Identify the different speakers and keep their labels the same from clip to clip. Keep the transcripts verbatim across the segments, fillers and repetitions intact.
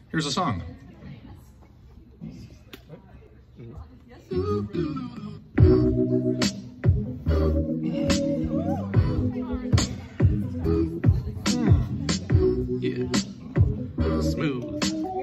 Speaker 1: Here's a song.
Speaker 2: Yeah, smooth.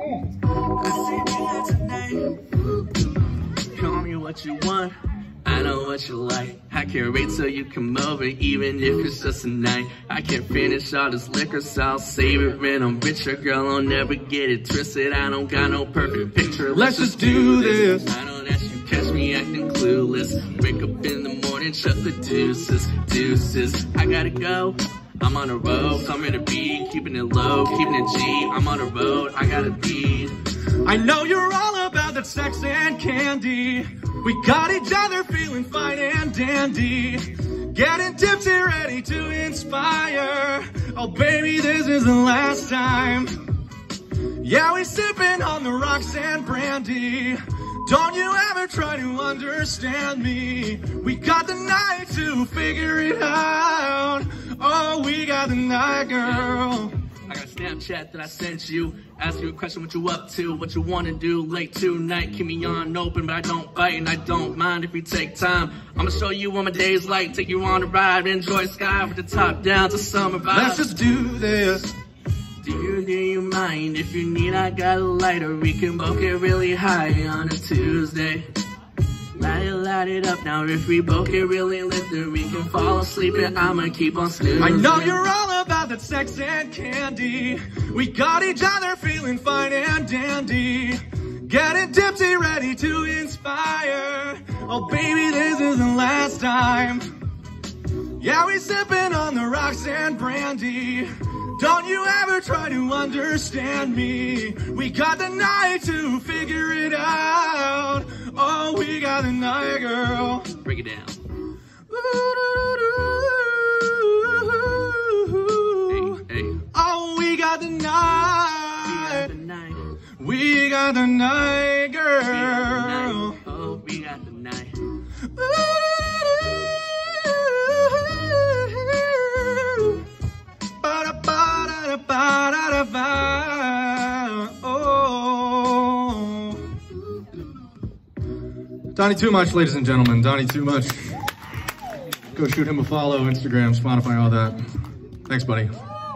Speaker 2: Call me what you want, I know what you like. I can't wait till you come over, even if it's just a night. I can't finish all this liquor, so I'll save it when I'm richer. Girl, I'll never get it twisted, I don't got no perfect picture. Let's just do this. I know that you catch me acting clueless. Wake up in the morning, shut the deuces, deuces. I gotta go, I'm on the road, somewhere to be, keeping it low, keeping it G. I'm on the road, I gotta be.
Speaker 3: I know you're all about that sex and candy. We got each other feeling fine and dandy. Getting tipsy, ready to inspire. Oh baby, this is the last time. Yeah, we sipping on the rocks and brandy. Don't you ever try to understand me. We got the night to figure it out. Oh, we got the night, girl.
Speaker 2: I got a Snapchat that I sent you. Ask you a question, what you up to, what you wanna do late tonight. Keep me on open, but I don't bite, and I don't mind if we take time. I'ma show you what my day's like, take you on a ride, enjoy sky with the top down to summer vibes.
Speaker 3: Let's just do this.
Speaker 2: Do you, do you mind? If you need, I got a lighter. We can both get really high on a Tuesday. Light it, light it up now. If we both get really lit, then we can fall asleep and I'ma keep on snoozing.
Speaker 3: I know you're all about that sex and candy. We got each other feeling fine and dandy. Getting tipsy, ready to inspire. Oh baby, this is the last time. Yeah, we sipping on the rocks and brandy. Don't you ever try to understand me. We got the night to figure it out. Oh, we got the night, girl.
Speaker 2: Break it down. Hey, hey.
Speaker 3: Oh, we got the night.
Speaker 2: We got the night.
Speaker 3: We got the night, girl.
Speaker 2: We got the night. Oh, we got the night.
Speaker 3: Oh. Donnie Too Much, ladies and gentlemen. Donnie Too Much. Go shoot him a follow, Instagram, Spotify, all that. Thanks, buddy.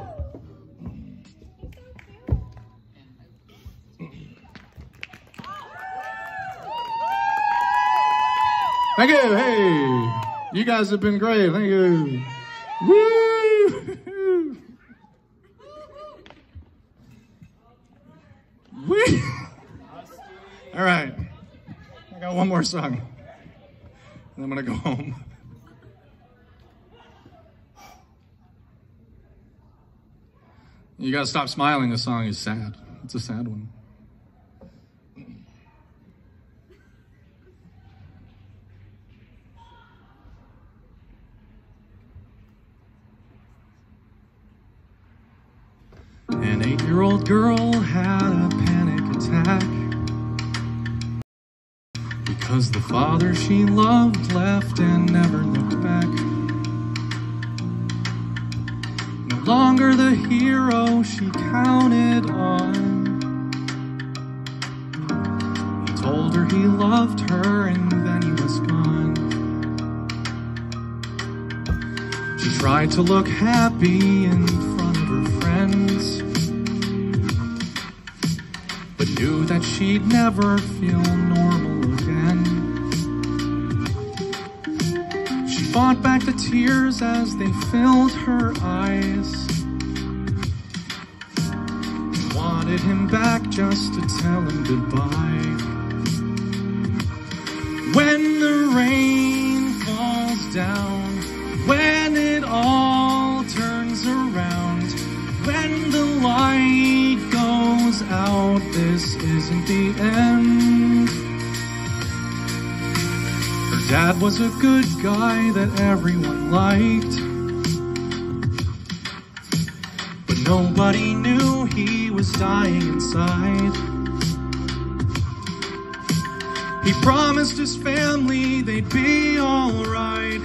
Speaker 3: Thank you. Hey, you guys have been great. Thank you. Woo! Woo! All right. I got one more song, and I'm gonna go home. You gotta stop smiling. This song is sad. It's a sad one. An eight-year-old girl had a panic attack because the father she loved left and never looked back. No longer the hero she counted on. He told her he loved her and then he was gone. She tried to look happy in front of her friends, but knew that she'd never feel normal again. She fought back the tears as they filled her eyes, and wanted him back just to tell him goodbye. When the rain falls down, when it all turns around, when the light goes out, this isn't the end. Her dad was a good guy that everyone liked, but nobody knew he was dying inside. He promised his family they'd be alright,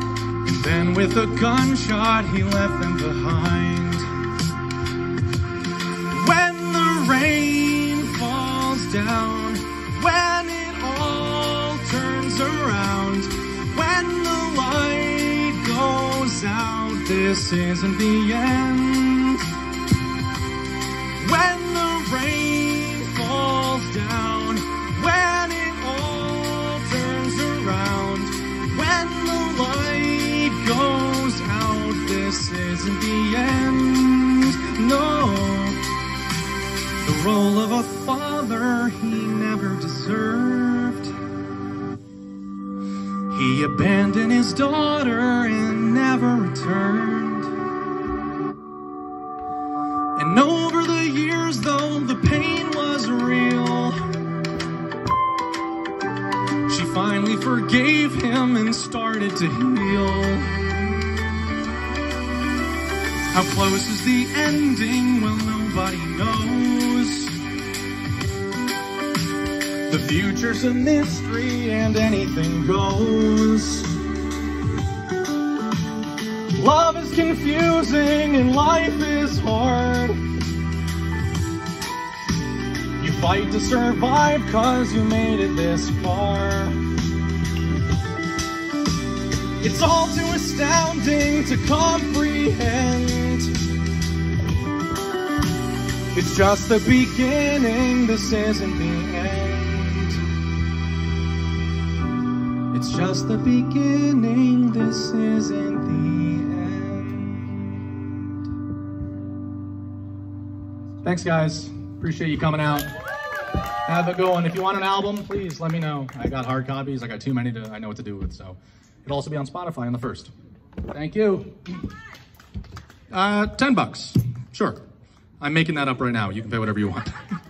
Speaker 3: and then with a gunshot he left them behind. this isn't the end. When the rain falls down, when it all turns around, when the light goes out, this isn't the end, no. The role of a father he never deserved. He abandoned his daughter and never returned. And over the years, though the pain was real, she finally forgave him and started to heal. How close is the ending? Well, nobody knows. The future's a mystery and anything goes. Love is confusing and life is hard. You fight to survive cause you made it this far. It's all too astounding to comprehend. It's just the beginning, this isn't the end. It's just the beginning, this isn't the end. Thanks, guys. Appreciate you coming out. Have a good one. If you want an album, please let me know. I got hard copies. I got too many to I know what to do with, so it'll also be on Spotify on the first. Thank you. Uh, ten bucks. Sure. I'm making that up right now. You can pay whatever you want.